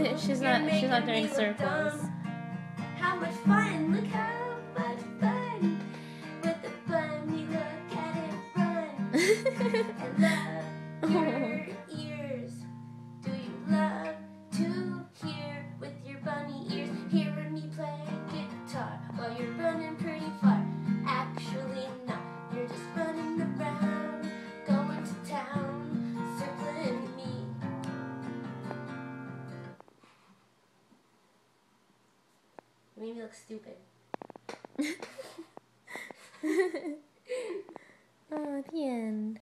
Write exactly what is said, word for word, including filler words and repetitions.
she's not. She's not doing circles. How much fun! Look how much fun! With the bunny, look at it run. And love your ears. Do you love to hear with your bunny ears? Hearing me play guitar while you're running pretty far. Actually, no, you're just running around, going to town, circling me. You made me look stupid. Oh, the end.